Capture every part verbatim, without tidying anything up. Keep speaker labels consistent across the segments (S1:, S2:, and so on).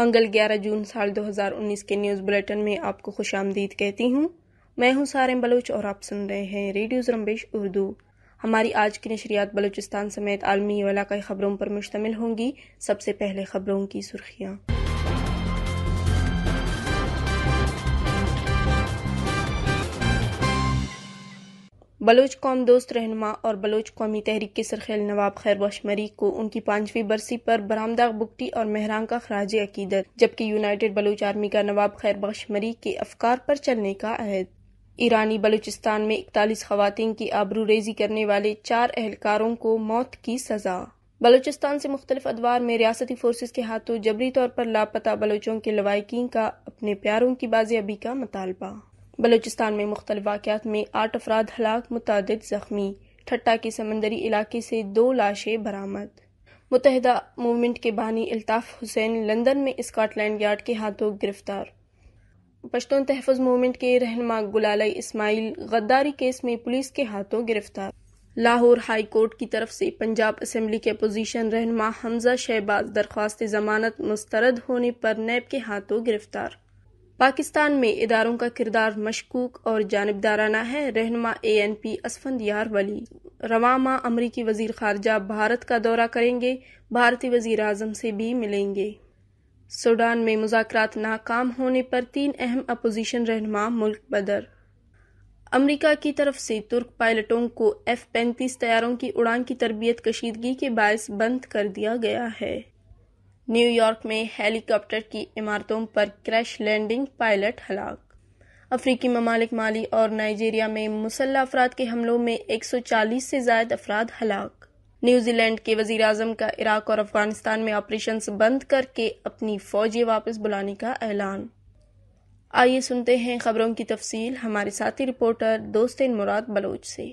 S1: منگل گیارہ جون سال دو ہزار انیس کے نیوز بلیٹن میں آپ کو خوش آمدید کہتی ہوں۔ میں ہوں سارم بلوچ اور آپ سن رہے ہیں ریڈیو زرمبش اردو۔ ہماری آج کی نشریات بلوچستان سمیت عالمی و علاقائی خبروں پر مشتمل ہوں گی۔ سب سے پہلے خبروں کی سرخیاں۔ بلوچ قوم دوست رہنما اور بلوچ قومی تحریک کے سرخیل نواب خیر بخش مری کو ان کی پانچویں برسی پر برآمدہ بگٹی اور مہران کا خراج عقیدت، جبکہ یونائیٹڈ بلوچ آرمی کا نواب خیر بخش مری کے افکار پر چلنے کا عہد۔ ایرانی بلوچستان میں اکتالیس خواتین کی آبرو ریزی کرنے والے چار اہلکاروں کو موت کی سزا۔ بلوچستان سے مختلف ادوار میں ریاستی فورسز کے ہاتھوں جبری طور پر لاپتہ بلوچوں کے لواحقین کا اپنے پیاروں کی بازیابی کا مطالبہ۔ بلوچستان میں مختلف واقعات میں آٹھ افراد ہلاک، متعدد زخمی۔ ٹھٹا کے سمندری علاقے سے دو لاشیں برآمد۔ متحدہ موومنٹ کے بانی الطاف حسین لندن میں اسکاٹ لینڈ یارڈ کے ہاتھوں گرفتار۔ پشتون تحفظ موومنٹ کے رہنما گلالئی اسماعیل غداری کیس میں پولیس کے ہاتھوں گرفتار۔ لاہور ہائی کورٹ کی طرف سے پنجاب اسمبلی کے اپوزیشن رہنما حمزہ شہباز درخواست ضمانت مسترد ہونے پر نیب کے ہاتھوں گرفتار۔ پاکستان میں اداروں کا کردار مشکوک اور جانبدارانہ ہے، رہنما اے این پی اسفندیار ولی۔ رواں ماہ امریکی وزیر خارجہ بھارت کا دورہ کریں گے، بھارتی وزیر اعظم سے بھی ملیں گے۔ سوڈان میں مذاکرات ناکام ہونے پر تین اہم اپوزیشن رہنما ملک بدر۔ امریکہ کی طرف سے ترک پائلٹوں کو ایف پینتیس طیاروں کی اڑان کی تربیت کشیدگی کے باعث بند کر دیا گیا ہے۔ نیو یارک میں ہیلی کاپٹر کی عمارتوں پر کریش لینڈنگ، پائلٹ ہلاک۔ افریقی ممالک مالی اور نائجیریا میں مسلح افراد کے حملوں میں ایک سو چالیس سے زائد افراد ہلاک۔ نیوزی لینڈ کے وزیر اعظم کا عراق اور افغانستان میں آپریشنز بند کر کے اپنی فوجیں واپس بلانے کا اعلان۔ آئیے سنتے ہیں خبروں کی تفصیل ہمارے ساتھی رپورٹر دوستین مراد بلوچ سے۔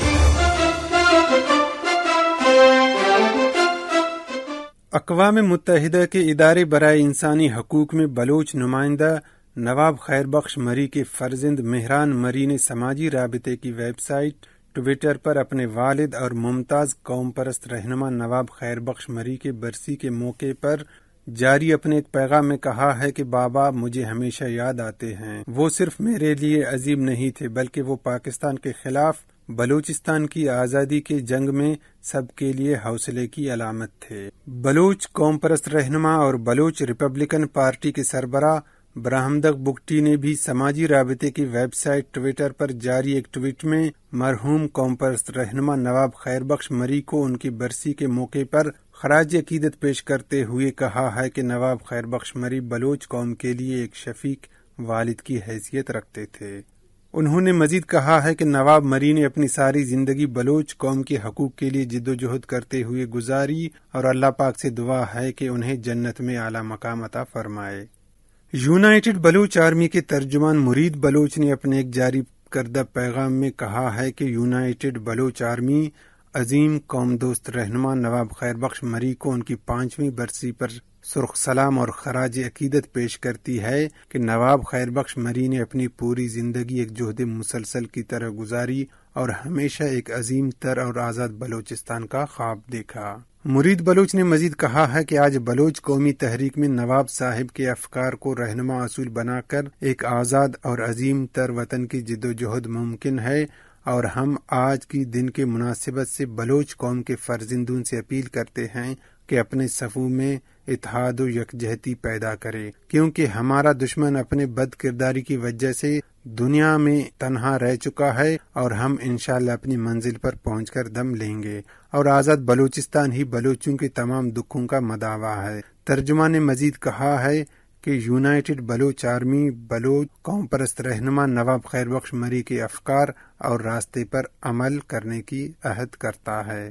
S2: اقوام متحدہ کے ادارے برائے انسانی حقوق میں بلوچ نمائندہ نواب خیر بخش مری کے فرزند مہران مری نے سماجی رابطے کی ویب سائٹ ٹویٹر پر اپنے والد اور ممتاز قوم پرست رہنما نواب خیر بخش مری کے برسی کے موقع پر جاری اپنے ایک پیغام میں کہا ہے کہ بابا مجھے ہمیشہ یاد آتے ہیں۔ وہ صرف میرے لیے عظیم نہیں تھے بلکہ وہ پاکستان کے خلاف بلوچستان کی آزادی کے جنگ میں سب کے لیے حوصلے کی علامت تھے۔ بلوچ قوم پرست رہنما اور بلوچ ریپبلکن پارٹی کے سربراہ برہمدغ بگٹی نے بھی سماجی رابطے کی ویب سائٹ ٹویٹر پر جاری ایک ٹویٹ میں مرحوم قوم پرست رہنما نواب خیر بخش مری کو ان کی برسی کے موقع پر خراج عقیدت پیش کرتے ہوئے کہا ہے کہ نواب خیر بخش مری بلوچ قوم کے لیے ایک شفیق والد کی حیثیت رکھتے تھے۔ انہوں نے مزید کہا ہے کہ نواب مری نے اپنی ساری زندگی بلوچ قوم کے حقوق کے لیے جد و جہد کرتے ہوئے گزاری اور اللہ پاک سے دعا ہے کہ انہیں جنت میں اعلیٰ مقام عطا فرمائے۔ یونائیٹڈ بلوچ آرمی کے ترجمان مرید بلوچ نے اپنے ایک جاری کردہ پیغام میں کہا ہے کہ یونائیٹڈ بلوچ آرمی عظیم قوم دوست رہنما نواب خیر بخش مری کو ان کی پانچویں برسی پر سرخ سلام اور خراج عقیدت پیش کرتی ہے کہ نواب خیر بخش مری نے اپنی پوری زندگی ایک جہد مسلسل کی طرح گزاری اور ہمیشہ ایک عظیم تر اور آزاد بلوچستان کا خواب دیکھا۔ مرید بلوچ نے مزید کہا ہے کہ آج بلوچ قومی تحریک میں نواب صاحب کے افکار کو رہنما اصول بنا کر ایک آزاد اور عظیم تر وطن کی جد و جہد ممکن ہے، اور ہم آج کی دن کے مناسبت سے بلوچ قوم کے فرزندوں سے اپیل کرتے ہیں کہ اپنے صفوں میں اتحاد و یکجہتی پیدا کرے، کیونکہ ہمارا دشمن اپنے بد کرداری کی وجہ سے دنیا میں تنہا رہ چکا ہے، اور ہم انشاءاللہ اپنی منزل پر پہنچ کر دم لیں گے، اور آزاد بلوچستان ہی بلوچوں کے تمام دکھوں کا مداوا ہے۔ ترجمہ نے مزید کہا ہے کہ یونائیٹڈ بلوچ آرمی بلوچ قوم پرست رہنما نواب خیر بخش مری کے افکار اور راستے پر عمل کرنے کی عہد کرتا ہے۔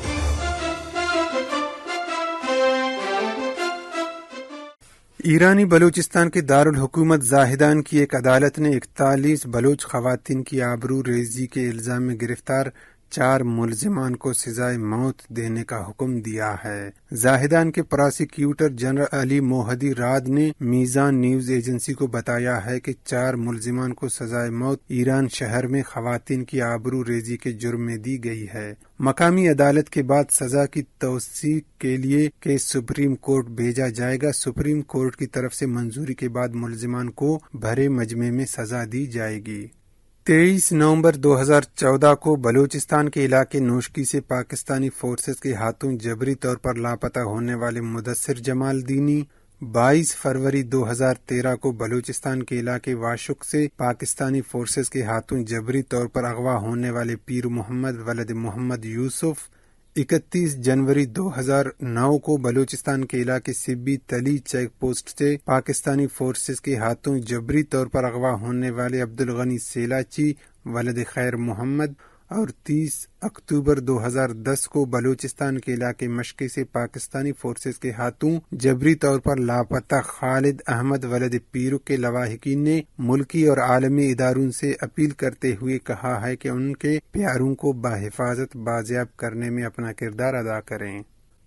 S2: ایرانی بلوچستان کے دارالحکومت زاہدان کی ایک عدالت نے اکتالیس بلوچ خواتین کی آبرو ریزی کے الزام میں گرفتار چار ملزمان کو سزائے موت دینے کا حکم دیا ہے۔ زاہدان کے پراسیکیوٹر جنرل علی موہدی راد نے میزان نیوز ایجنسی کو بتایا ہے کہ چار ملزمان کو سزائے موت ایران شہر میں خواتین کی آبرو ریزی کے جرم میں دی گئی ہے۔ مقامی عدالت کے بعد سزا کی توثیق کے لیے کیس سپریم کورٹ بھیجا جائے گا۔ سپریم کورٹ کی طرف سے منظوری کے بعد ملزمان کو بھرے مجمع میں سزا دی جائے گی۔ تیئیس نومبر دو ہزار چودہ کو بلوچستان کے علاقے نوشکی سے پاکستانی فورسز کے ہاتھوں جبری طور پر لاپتہ ہونے والے مدثر جمال دینی، بائیس فروری دو ہزار تیرہ کو بلوچستان کے علاقے واشق سے پاکستانی فورسز کے ہاتھوں جبری طور پر اغوا ہونے والے پیر محمد ولد محمد یوسف، اکتیس جنوری دو ہزار نو کو بلوچستان کے علاقے سبی تلی چیک پوسٹ سے پاکستانی فورسز کے ہاتھوں جبری طور پر اغوا ہونے والے عبدالغنی سیلاچی ولد خیر محمد، اور تیس اکتوبر دو ہزار دس کو بلوچستان کے علاقے مشقے سے پاکستانی فورسز کے ہاتھوں جبری طور پر لاپتہ خالد احمد ولد پیرو کے لواحقین نے ملکی اور عالمی اداروں سے اپیل کرتے ہوئے کہا ہے کہ ان کے پیاروں کو بحفاظت بازیاب کرنے میں اپنا کردار ادا کریں۔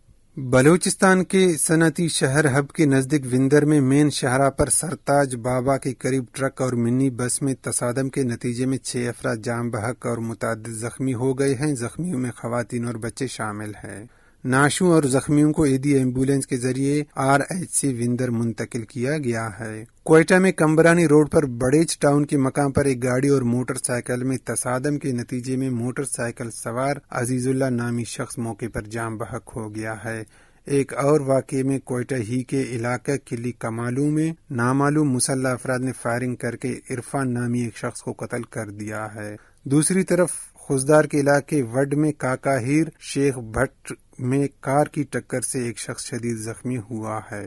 S2: بلوچستان کے صنعتی شہر ہب کے نزدیک وندر میں مین شاہراہ پر سرتاج بابا کے قریب ٹرک اور منی بس میں تصادم کے نتیجے میں چھ افراد جاں بحق اور متعدد زخمی ہو گئے ہیں۔ زخمیوں میں خواتین اور بچے شامل ہیں۔ نعشوں اور زخمیوں کو ایدی ایمبولینس کے ذریعے آر ایچ سی وندر منتقل کیا گیا ہے۔ کوئٹہ میں کمبرانی روڈ پر بڑیچ ٹاؤن کے مقام پر ایک گاڑی اور موٹر سائیکل میں تصادم کے نتیجے میں موٹر سائیکل سوار عزیز اللہ نامی شخص موقع پر جاں بحق ہو گیا ہے۔ ایک اور واقعے میں کوئٹہ ہی کے علاقہ کلی کمالو میں نامعلوم مسلح افراد نے فائرنگ کر کے عرفان نامی ایک شخص کو قتل کر دیا ہے۔ دوسری طرف خوزدار کے علاقے وڈ میں کاکا ہیر شیخ بھٹ میں کار کی ٹکر سے ایک شخص شدید زخمی ہوا ہے۔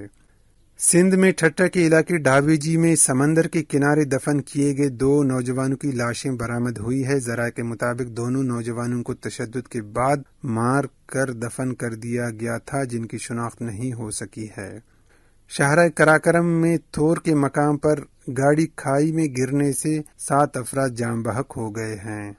S2: سندھ میں ٹھٹہ کے علاقے ڈھاوے جی میں سمندر کے کنارے دفن کیے گئے دو نوجوانوں کی لاشیں برآمد ہوئی ہے۔ ذرائع کے مطابق دونوں نوجوانوں کو تشدد کے بعد مار کر دفن کر دیا گیا تھا، جن کی شناخت نہیں ہو سکی ہے۔ شاہراہ کراکرم میں تھور کے مقام پر گاڑی کھائی میں گرنے سے سات افراد جاں بحق ہو گئے ہیں۔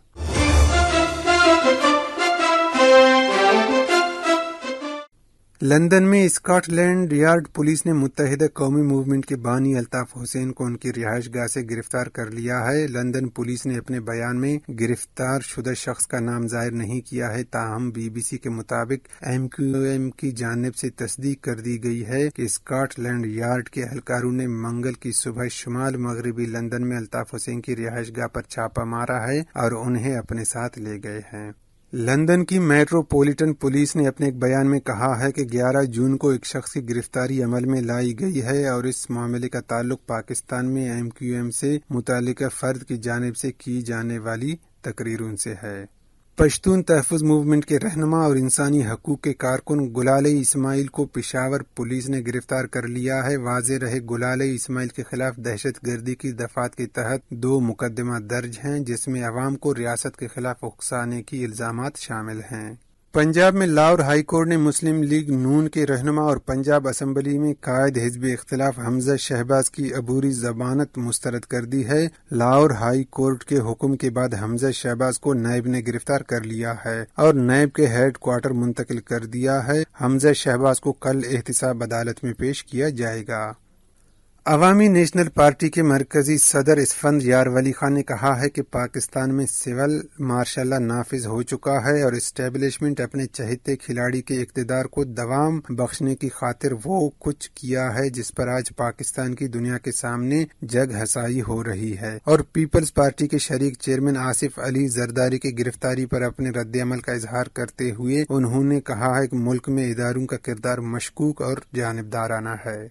S2: لندن میں اسکاٹ لینڈ یارڈ پولیس نے متحدہ قومی موومنٹ کے بانی الطاف حسین کو ان کی رہائش گاہ سے گرفتار کر لیا ہے۔ لندن پولیس نے اپنے بیان میں گرفتار شدہ شخص کا نام ظاہر نہیں کیا ہے، تاہم بی بی سی کے مطابق ایم کیو ایم کی جانب سے تصدیق کر دی گئی ہے کہ اسکاٹ لینڈ یارڈ کے اہلکاروں نے منگل کی صبح شمال مغربی لندن میں الطاف حسین کی رہائش گاہ پر چھاپہ مارا ہے اور انہیں اپنے ساتھ لے گئے ہیں۔ لندن کی میٹروپولیٹن پولیس نے اپنے ایک بیان میں کہا ہے کہ گیارہ جون کو ایک شخص کی گرفتاری عمل میں لائی گئی ہے اور اس معاملے کا تعلق پاکستان میں ایم کیو ایم سے متعلقہ فرد کی جانب سے کی جانے والی تقریروں سے ہے۔ پشتون تحفظ موومنٹ کے رہنما اور انسانی حقوق کے کارکن گلالئی اسماعیل کو پشاور پولیس نے گرفتار کر لیا ہے۔ واضح رہے گلالئی اسماعیل کے خلاف دہشت گردی کی دفعات کے تحت دو مقدمہ درج ہیں، جس میں عوام کو ریاست کے خلاف اکسانے کی الزامات شامل ہیں۔ پنجاب میں لاہور ہائی کورٹ نے مسلم لیگ نون کے رہنما اور پنجاب اسمبلی میں قائد حزب اختلاف حمزہ شہباز کی عبوری ضمانت مسترد کر دی ہے۔ لاہور ہائی کورٹ کے حکم کے بعد حمزہ شہباز کو نیب نے گرفتار کر لیا ہے اور نیب کے ہیڈ کوارٹر منتقل کر دیا ہے۔ حمزہ شہباز کو کل احتساب عدالت میں پیش کیا جائے گا۔ عوامی نیشنل پارٹی کے مرکزی صدر اسفند یار ولی خان نے کہا ہے کہ پاکستان میں سول مارشل لا نافذ ہو چکا ہے اور اسٹیبلشمنٹ اپنے چہتے کھلاڑی کے اقتدار کو دوام بخشنے کی خاطر وہ کچھ کیا ہے جس پر آج پاکستان کی دنیا کے سامنے جگ ہسائی ہو رہی ہے، اور پیپلز پارٹی کے شریک چیئرمین آصف علی زرداری کی گرفتاری پر اپنے رد عمل کا اظہار کرتے ہوئے انہوں نے کہا ہے کہ ملک میں اداروں کا کردار مشکوک اور جانبدارانہ ہے۔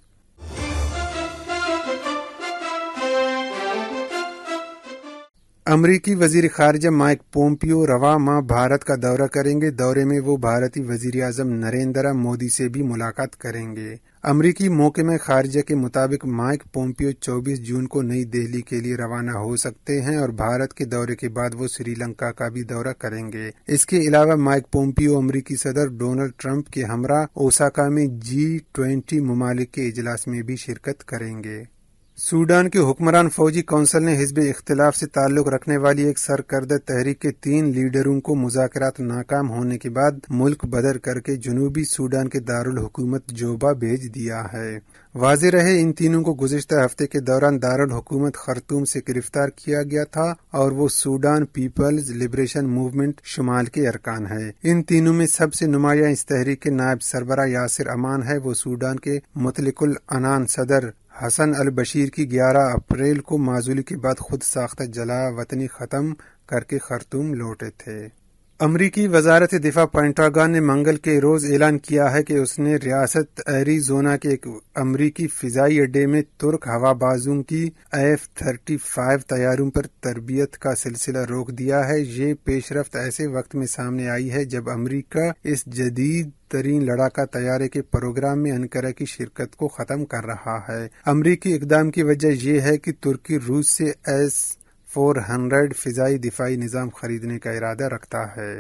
S2: امریکی وزیر خارجہ مائک پومپیو رواں ماہ بھارت کا دورہ کریں گے۔ دورے میں وہ بھارتی وزیر اعظم نریندر مودی سے بھی ملاقات کریں گے۔ امریکی محکمہ خارجہ کے مطابق مائک پومپیو چوبیس جون کو نئی دہلی کے لیے روانہ ہو سکتے ہیں اور بھارت کے دورے کے بعد وہ سری لنکا کا بھی دورہ کریں گے۔ اس کے علاوہ مائک پومپیو امریکی صدر ڈونلڈ ٹرمپ کے ہمراہ اوساکا میں جی ٹوینٹی ممالک کے اجلاس میں بھی شرکت کریں گے۔ سوڈان کے حکمران فوجی کونسل نے حزب اختلاف سے تعلق رکھنے والی ایک سرکردہ تحریک کے تین لیڈروں کو مذاکرات ناکام ہونے کے بعد ملک بدر کر کے جنوبی سوڈان کے دارالحکومت جوبا بھیج دیا ہے۔ واضح رہے ان تینوں کو گزشتہ ہفتے کے دوران دارالحکومت خرطوم سے گرفتار کیا گیا تھا اور وہ سوڈان پیپلز لبریشن موومنٹ شمال کے ارکان ہے۔ ان تینوں میں سب سے نمایاں اس تحریک کے نائب سربراہ یاسر امان ہے۔ وہ سوڈان کے مطلق العنان صدر حسن البشیر کی گیارہ اپریل کو معزولی کے بعد خود ساختہ جلا وطنی ختم کر کے خرطوم لوٹے تھے۔ امریکی وزارت دفاع پینٹاگن نے منگل کے روز اعلان کیا ہے کہ اس نے ریاست ایریزونا کے ایک امریکی فضائی اڈے میں ترک ہوا بازوں کی ایف تھرٹی فائیو طیاروں پر تربیت کا سلسلہ روک دیا ہے۔ یہ پیش رفت ایسے وقت میں سامنے آئی ہے جب امریکہ اس جدید ترین لڑاکا طیارے کے پروگرام میں انقرہ کی شرکت کو ختم کر رہا ہے۔ امریکی اقدام کی وجہ یہ ہے کہ ترکی روس سے ایس فور ہنڈریڈ فضائی دفاعی نظام خریدنے کا ارادہ رکھتا ہے۔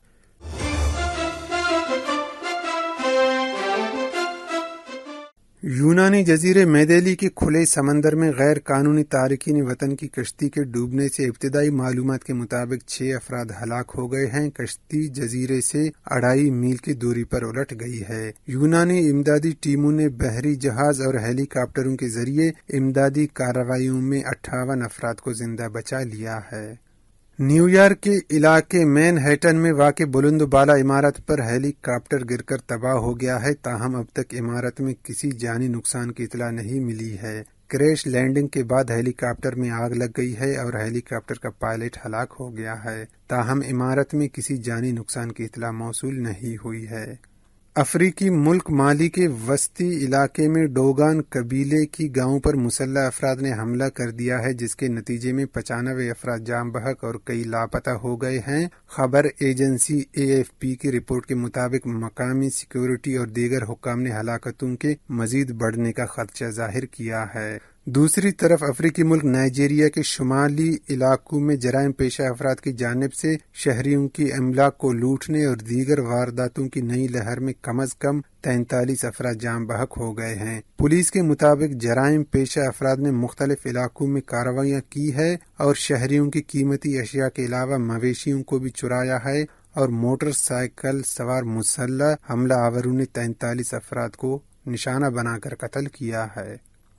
S2: یونانی جزیرے میدیلی کے کھلے سمندر میں غیر قانونی تارکین وطن کی کشتی کے ڈوبنے سے ابتدائی معلومات کے مطابق چھ افراد ہلاک ہو گئے ہیں۔ کشتی جزیرے سے اڑائی میل کی دوری پر الٹ گئی ہے۔ یونانی امدادی ٹیموں نے بحری جہاز اور ہیلی کاپٹروں کے ذریعے امدادی کارروائیوں میں اٹھاون افراد کو زندہ بچا لیا ہے۔ نیو یارک کے علاقے مین ہیٹن میں واقع بلند و بالا عمارت پر ہیلی کاپٹر گر کر تباہ ہو گیا ہے، تاہم اب تک عمارت میں کسی جانی نقصان کی اطلاع نہیں ملی ہے۔ کریش لینڈنگ کے بعد ہیلی کاپٹر میں آگ لگ گئی ہے اور ہیلی کاپٹر کا پائلٹ ہلاک ہو گیا ہے، تاہم عمارت میں کسی جانی نقصان کی اطلاع موصول نہیں ہوئی ہے۔ افریقی ملک مالی کے وسطی علاقے میں ڈوگان قبیلے کی گاؤں پر مسلح افراد نے حملہ کر دیا ہے، جس کے نتیجے میں پچانوے افراد جاں بحق اور کئی لاپتہ ہو گئے ہیں۔ خبر ایجنسی اے ایف پی کی رپورٹ کے مطابق مقامی سیکیورٹی اور دیگر حکام نے ہلاکتوں کے مزید بڑھنے کا خدشہ ظاہر کیا ہے۔ دوسری طرف افریقی ملک نائجیریا کے شمالی علاقوں میں جرائم پیشہ افراد کی جانب سے شہریوں کی املاک کو لوٹنے اور دیگر وارداتوں کی نئی لہر میں کم از کم تینتالیس افراد جاں بحق ہو گئے ہیں۔ پولیس کے مطابق جرائم پیشہ افراد نے مختلف علاقوں میں کارروائیاں کی ہے اور شہریوں کی قیمتی اشیاء کے علاوہ مویشیوں کو بھی چرایا ہے اور موٹر سائیکل سوار مسلح حملہ آوروں نے تینتالیس افراد کو نشانہ بنا کر قتل کیا ہے۔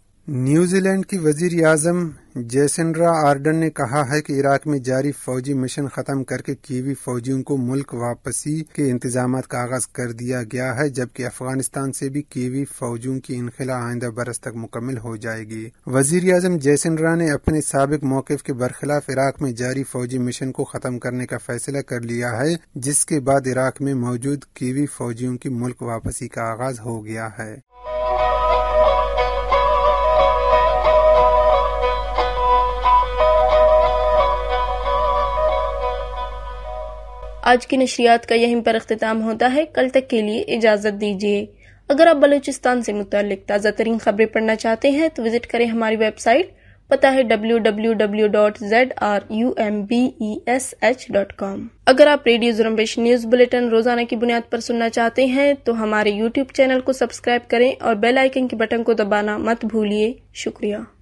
S2: نیوزی لینڈ کی وزیر اعظم جیسنڈرا آرڈن نے کہا ہے کہ عراق میں جاری فوجی مشن ختم کر کے کیوی فوجیوں کو ملک واپسی کے انتظامات کا آغاز کر دیا گیا ہے، جبکہ افغانستان سے بھی کیوی فوجیوں کی انخلا آئندہ برس تک مکمل ہو جائے گی۔ وزیر اعظم جیسنڈرا نے اپنے سابق موقف کے برخلاف عراق میں جاری فوجی مشن کو ختم کرنے کا فیصلہ کر لیا ہے، جس کے بعد عراق میں موجود کیوی فوجیوں کی ملک واپسی کا آغاز ہو گیا ہے۔
S1: آج کی نشریات کا یہیں پر اختتام ہوتا ہے۔ کل تک کے لیے اجازت دیجیے۔ اگر آپ بلوچستان سے متعلق تازہ ترین خبریں پڑھنا چاہتے ہیں تو وزٹ کریں ہماری ویب سائٹ، پتہ ہے W W W dot Z R U M B E S H dot com. اگر آپ ریڈیو زرمبش نیوز بلیٹن روزانہ کی بنیاد پر سننا چاہتے ہیں تو ہمارے یوٹیوب چینل کو سبسکرائب کریں اور بیل آئیکن کے بٹن کو دبانا مت بھولیے۔ شکریہ۔